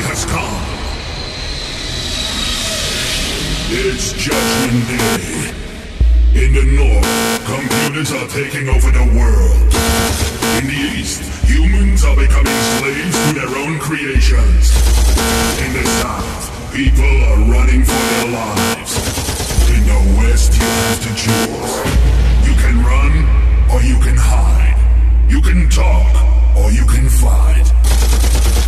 has come. It's Judgment Day. In the north, computers are taking over the world. In the east, humans are becoming slaves to their own creations. In the south, people are running for their lives. In the west, you have to choose. You can run, or you can hide. You can talk, or you can fight.